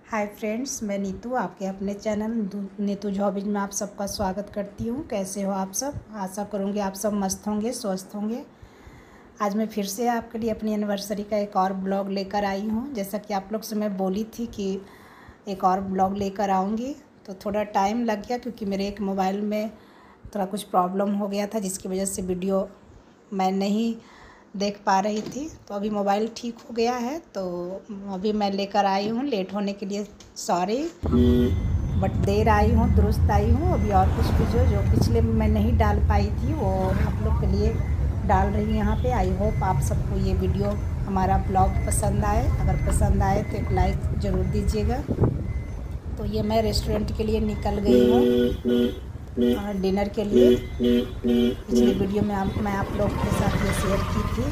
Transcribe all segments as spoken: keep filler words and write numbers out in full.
Hi friends, मैं नीतू आपके अपने चैनल नीतू हॉबीज में आप सबका स्वागत करती हूँ। कैसे हो आप सब? आशा करूँगी आप सब मस्त होंगे, स्वस्थ होंगे। आज मैं फिर से आपके लिए अपनी एनिवर्सरी का एक और ब्लॉग लेकर आई हूँ। जैसा कि आप लोग से मैं बोली थी कि एक और ब्लॉग लेकर आऊँगी, तो थोड़ा टाइम लग गया क्योंकि मेरे एक मोबाइल में थोड़ा कुछ प्रॉब्लम हो गया था, जिसकी वजह से वीडियो मैं नहीं देख पा रही थी। तो अभी मोबाइल ठीक हो गया है, तो अभी मैं लेकर आई हूँ। लेट होने के लिए सॉरी, बट देर आई हूँ, दुरुस्त आई हूँ। अभी और कुछ वीडियो जो पिछले में मैं नहीं डाल पाई थी वो आप लोग के लिए डाल रही हूँ यहाँ पे। आई होप आप सबको ये वीडियो, हमारा ब्लॉग पसंद आए। अगर पसंद आए तो एक लाइक ज़रूर दीजिएगा। तो ये मैं रेस्टोरेंट के लिए निकल गई हूँ और डिनर के लिए। पिछले वीडियो में आप, मैं आप लोग के साथ ये शेयर की थी।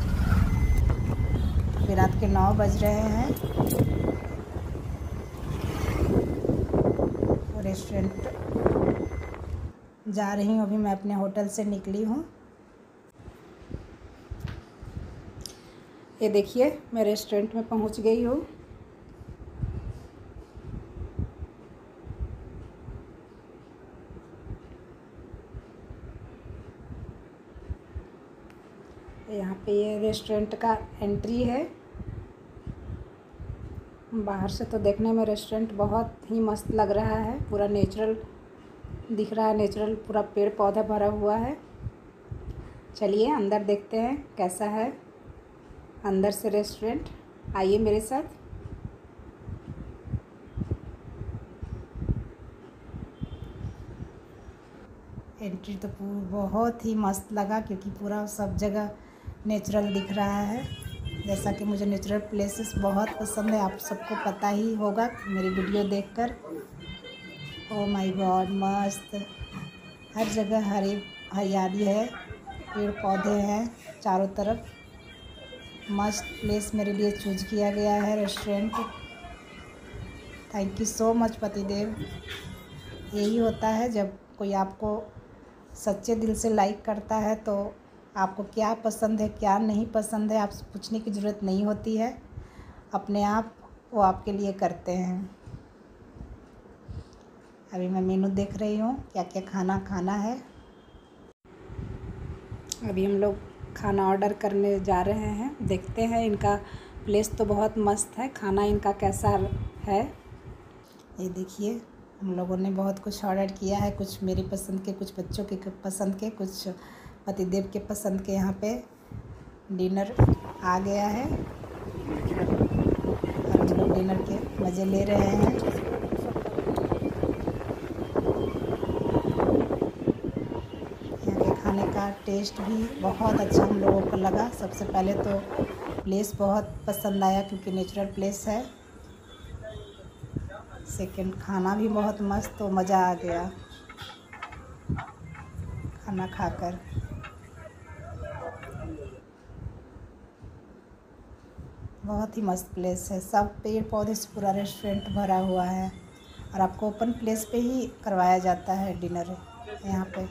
अभी रात के नौ बज रहे हैं। रेस्टोरेंट जा रही हूँ, अभी मैं अपने होटल से निकली हूँ। ये देखिए, मैं रेस्टोरेंट में पहुँच गई हूँ। यहाँ पे ये रेस्टोरेंट का एंट्री है। बाहर से तो देखने में रेस्टोरेंट बहुत ही मस्त लग रहा है, पूरा नेचुरल दिख रहा है, नेचुरल पूरा पेड़ पौधा भरा हुआ है। चलिए अंदर देखते हैं कैसा है अंदर से रेस्टोरेंट। आइए मेरे साथ। एंट्री तो बहुत ही मस्त लगा क्योंकि पूरा सब जगह नेचुरल दिख रहा है। जैसा कि मुझे नेचुरल प्लेसेस बहुत पसंद है, आप सबको पता ही होगा मेरी वीडियो देखकर। ओह माय गॉड, मस्त हर जगह हरी हरियाली है, पेड़ पौधे हैं चारों तरफ। मस्त प्लेस मेरे लिए चूज किया गया है restaurant. Thank you so much पतिदेव। यही होता है जब कोई आपको सच्चे दिल से लाइक करता है, तो आपको क्या पसंद है क्या नहीं पसंद है आपसे पूछने की ज़रूरत नहीं होती है, अपने आप वो आपके लिए करते हैं। अभी मैं मेनू देख रही हूँ क्या क्या खाना खाना है। अभी हम लोग खाना ऑर्डर करने जा रहे हैं। देखते हैं, इनका प्लेस तो बहुत मस्त है, खाना इनका कैसा है। ये देखिए, हम लोगों ने बहुत कुछ ऑर्डर किया है, कुछ मेरी पसंद के, कुछ बच्चों के पसंद के, कुछ पतिदेव के पसंद के। यहाँ पे डिनर आ गया है और हम लोग डिनर के मज़े ले रहे हैं। यहाँ के खाने का टेस्ट भी बहुत अच्छा हम लोगों को लगा। सबसे पहले तो प्लेस बहुत पसंद आया क्योंकि नेचुरल प्लेस है। सेकंड, खाना भी बहुत मस्त, तो मज़ा आ गया खाना खाकर। बहुत ही मस्त प्लेस है, सब पेड़ पौधे से पूरा रेस्टोरेंट भरा हुआ है और आपको ओपन प्लेस पे ही करवाया जाता है डिनर यहाँ पे।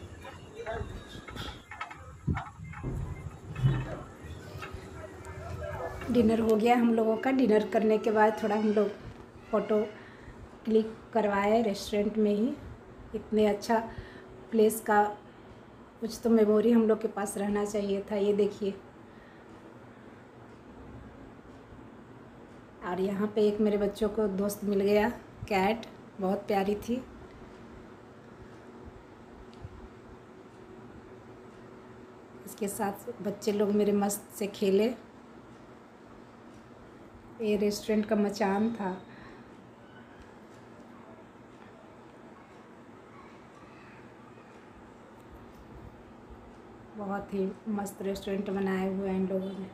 डिनर हो गया हम लोगों का। डिनर करने के बाद थोड़ा हम लोग फ़ोटो क्लिक करवाए रेस्टोरेंट में ही। इतने अच्छा प्लेस का कुछ तो मेमोरी हम लोग के पास रहना चाहिए था। ये देखिए, और यहाँ पे एक मेरे बच्चों को दोस्त मिल गया, कैट, बहुत प्यारी थी। इसके साथ बच्चे लोग मेरे मस्त से खेले। ये रेस्टोरेंट का मचान था। बहुत ही मस्त रेस्टोरेंट बनाए हुए हैं इन लोगों ने।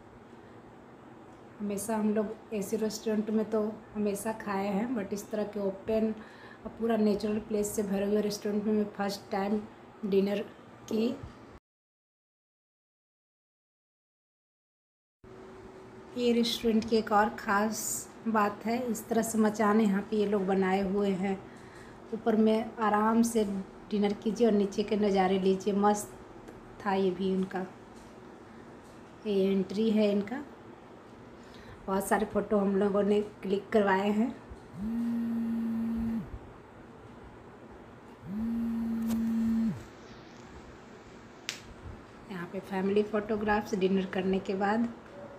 हमेशा हम लोग ऐसे रेस्टोरेंट में तो हमेशा खाए हैं, बट इस तरह के ओपन और पूरा नेचुरल प्लेस से भरे हुए रेस्टोरेंट में मैं फर्स्ट टाइम डिनर की। ये रेस्टोरेंट की एक और ख़ास बात है, इस तरह से मचाने यहाँ पे ये लोग बनाए हुए हैं। ऊपर में आराम से डिनर कीजिए और नीचे के नज़ारे लीजिए। मस्त था ये भी उनका। ये एंट्री है इनका। बहुत सारे फ़ोटो हम लोगों ने क्लिक करवाए हैं। यहाँ पे फैमिली फ़ोटोग्राफ्स डिनर करने के बाद।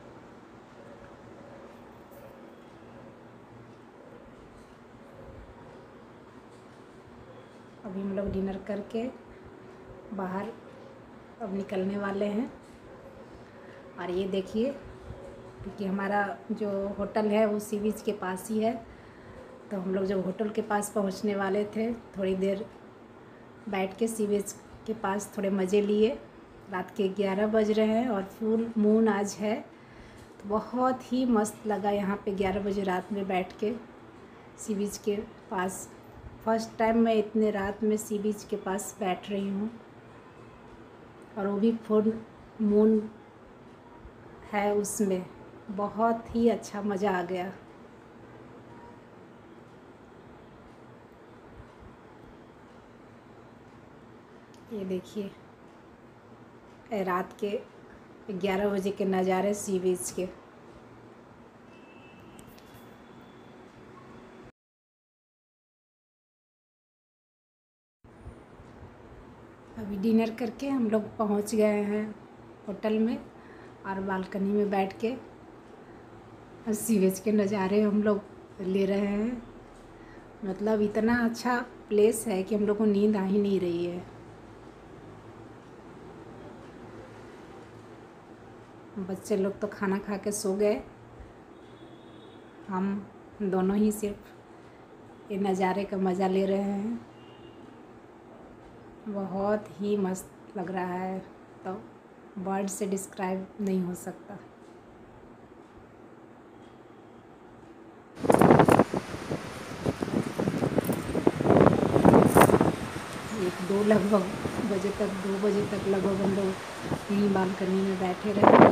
अभी हम लोग डिनर करके बाहर अब निकलने वाले हैं। और ये देखिए, क्योंकि हमारा जो होटल है वो सी बीच के पास ही है, तो हम लोग जब होटल के पास पहुंचने वाले थे, थोड़ी देर बैठ के सी बीच के पास थोड़े मज़े लिए। रात के ग्यारह बज रहे हैं और फुल मून आज है, तो बहुत ही मस्त लगा यहाँ पे ग्यारह बजे रात में बैठ के सी बीच के पास। फर्स्ट टाइम मैं इतने रात में सी बीच के पास बैठ रही हूँ, और वो भी फुल मून है उसमें। बहुत ही अच्छा मज़ा आ गया। ये देखिए रात के ग्यारह बजे के नज़ारे सी बीच के। अभी डिनर करके हम लोग पहुंच गए हैं होटल में, और बालकनी में बैठ के सी बीच के नज़ारे हम लोग ले रहे हैं। मतलब इतना अच्छा प्लेस है कि हम लोग को नींद आ ही नहीं रही है। बच्चे लोग तो खाना खा के सो गए, हम दोनों ही सिर्फ ये नज़ारे का मज़ा ले रहे हैं। बहुत ही मस्त लग रहा है, तो वर्ड से डिस्क्राइब नहीं हो सकता। एक दो लगभग बजे तक दो बजे तक लगभग हम लोग यहीं बालकनी में बैठे रहे।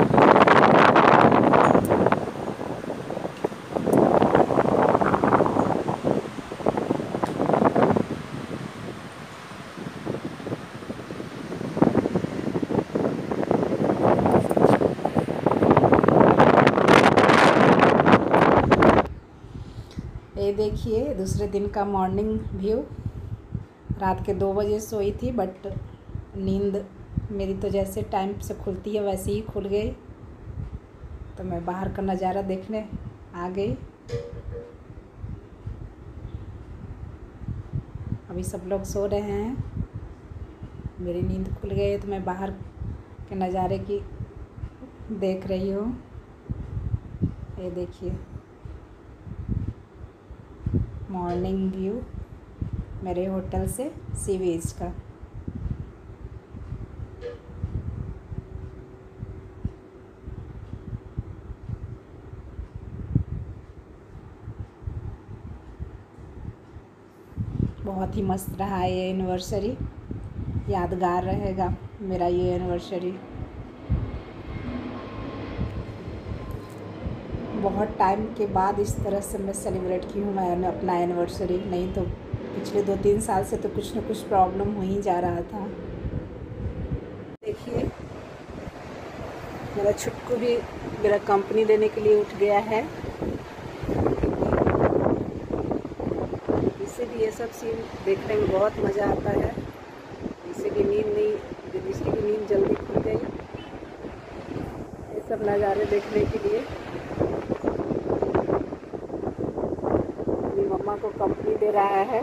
ये देखिए दूसरे दिन का मॉर्निंग व्यू। रात के दो बजे सोई थी, बट नींद मेरी तो जैसे टाइम से खुलती है वैसे ही खुल गई, तो मैं बाहर का नज़ारा देखने आ गई। अभी सब लोग सो रहे हैं, मेरी नींद खुल गई है, तो मैं बाहर के नज़ारे की देख रही हूँ। ये देखिए मॉर्निंग व्यू मेरे होटल से सी बीच का। बहुत ही मस्त रहा ये एनिवर्सरी, यादगार रहेगा मेरा ये एनिवर्सरी। बहुत टाइम के बाद इस तरह से मैं सेलिब्रेट की हूँ मैंने अपना एनिवर्सरी। नहीं तो पिछले दो तीन साल से तो कुछ न कुछ प्रॉब्लम हो ही जा रहा था। देखिए मेरा छुटकू भी मेरा कंपनी देने के लिए उठ गया है। इसे भी ये सब सीन देखने में बहुत मज़ा आता है। इसे भी नींद नहीं इसकी भी नींद जल्दी खुल गई ये सब नज़ारे देखने के लिए। मम्मा को कंपनी दे रहा है।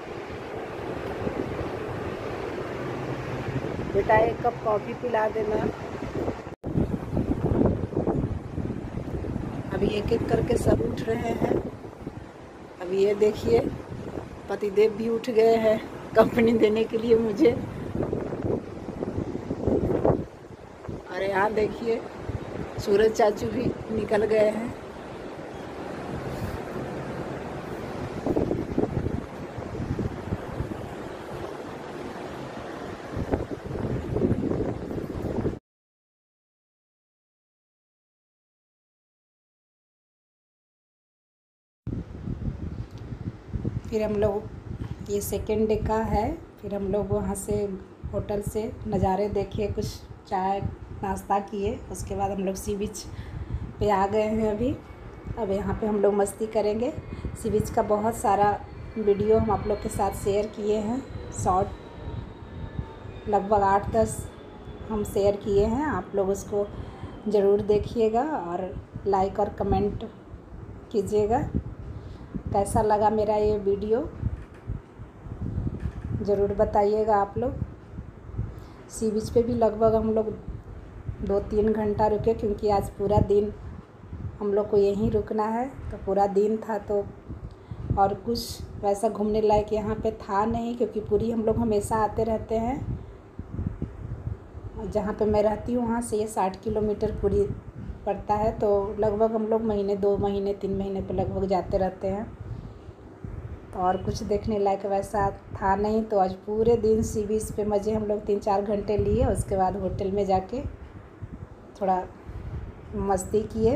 बेटा एक कप कॉफ़ी पिला देना। अभी एक एक करके सब उठ रहे हैं। अभी ये देखिए पतिदेव भी उठ गए हैं कंपनी देने के लिए मुझे। और यहाँ देखिए सूरज चाचू भी निकल गए हैं। फिर हम लोग ये सेकेंड डे का है। फिर हम लोग वहाँ से होटल से नज़ारे देखे, कुछ चाय नाश्ता किए, उसके बाद हम लोग सी बीच पे आ गए हैं अभी। अब यहाँ पे हम लोग मस्ती करेंगे। सी बीच का बहुत सारा वीडियो हम आप लोग के साथ शेयर किए हैं, शॉर्ट लगभग आठ दस हम शेयर किए हैं। आप लोग उसको ज़रूर देखिएगा और लाइक और कमेंट कीजिएगा। कैसा लगा मेरा ये वीडियो ज़रूर बताइएगा आप लोग। सी बीच पे भी लगभग हम लोग दो तीन घंटा रुके, क्योंकि आज पूरा दिन हम लोग को यहीं रुकना है, तो पूरा दिन था तो और कुछ वैसा घूमने लायक यहाँ पे था नहीं, क्योंकि पूरी हम लोग हमेशा आते रहते हैं। जहाँ पे मैं रहती हूँ वहाँ से ये साठ किलोमीटर पूरी पड़ता है, तो लगभग हम लोग महीने दो महीने तीन महीने पे लगभग जाते रहते हैं। तो और कुछ देखने लायक वैसा था नहीं, तो आज पूरे दिन सी बीच पे मज़े हम लोग तीन चार घंटे लिए। उसके बाद होटल में जाके थोड़ा मस्ती किए।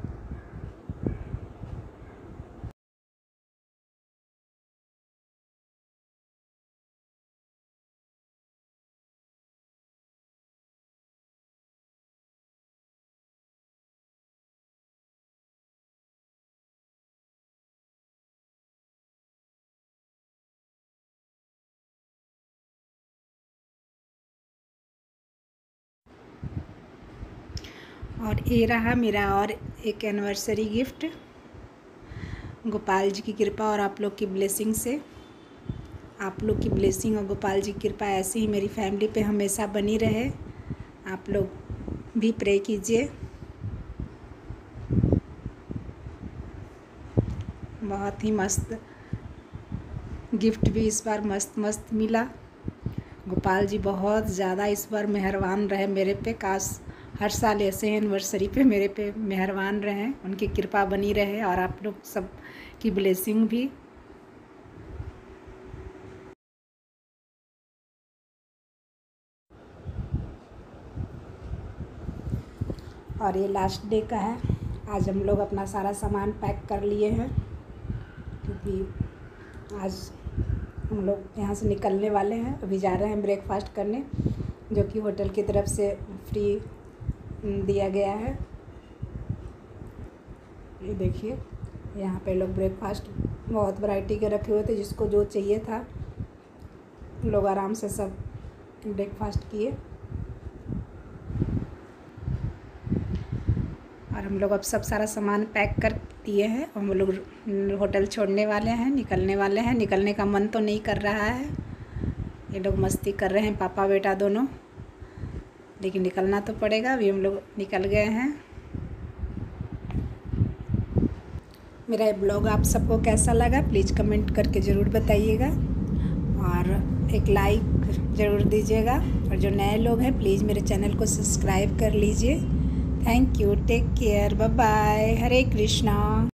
और ये रहा मेरा और एक एनिवर्सरी गिफ्ट, गोपाल जी की कृपा और आप लोग की ब्लेसिंग से। आप लोग की ब्लेसिंग और गोपाल जी की कृपा ऐसे ही मेरी फैमिली पे हमेशा बनी रहे। आप लोग भी प्रे कीजिए। बहुत ही मस्त गिफ्ट भी इस बार मस्त मस्त मिला। गोपाल जी बहुत ज़्यादा इस बार मेहरबान रहे मेरे पे। काश हर साल ऐसे एनिवर्सरी पे मेरे पे मेहरबान रहें, उनकी कृपा बनी रहे और आप लोग सब की ब्लेसिंग भी। और ये लास्ट डे का है। आज हम लोग अपना सारा सामान पैक कर लिए हैं, क्योंकि आज हम लोग यहाँ से निकलने वाले हैं। अभी जा रहे हैं ब्रेकफास्ट करने, जो कि होटल की तरफ से फ्री दिया गया है। ये देखिए यहाँ पे लोग ब्रेकफास्ट बहुत वैरायटी के रखे हुए थे, जिसको जो चाहिए था लोग आराम से सब ब्रेकफास्ट किए। और हम लोग अब सब सारा सामान पैक कर दिए हैं। हम लोग होटल छोड़ने वाले हैं, निकलने वाले हैं। निकलने का मन तो नहीं कर रहा है, ये लोग मस्ती कर रहे हैं पापा बेटा दोनों, लेकिन निकलना तो पड़ेगा। अभी हम लोग निकल गए हैं। मेरा ये ब्लॉग आप सबको कैसा लगा प्लीज़ कमेंट करके ज़रूर बताइएगा, और एक लाइक ज़रूर दीजिएगा। और जो नए लोग हैं प्लीज़ मेरे चैनल को सब्सक्राइब कर लीजिए। Thank you, take care, bye bye, Hare Krishna.